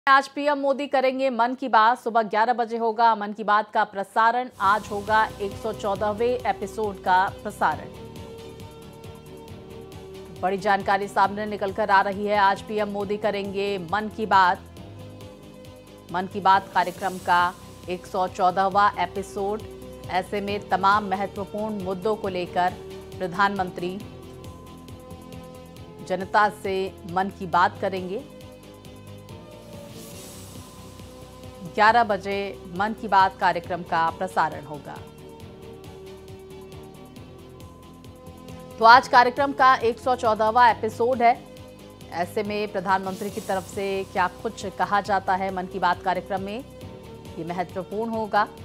आज पीएम मोदी करेंगे मन की बात। सुबह 11 बजे होगा मन की बात का प्रसारण। आज होगा 114वें एपिसोड का प्रसारण। बड़ी जानकारी सामने निकलकर आ रही है। आज पीएम मोदी करेंगे मन की बात। मन की बात कार्यक्रम का 114वां एपिसोड। ऐसे में तमाम महत्वपूर्ण मुद्दों को लेकर प्रधानमंत्री जनता से मन की बात करेंगे। 11 बजे मन की बात कार्यक्रम का प्रसारण होगा। तो आज कार्यक्रम का 114वां एपिसोड है। ऐसे में प्रधानमंत्री की तरफ से क्या कुछ कहा जाता है मन की बात कार्यक्रम में, ये महत्वपूर्ण होगा।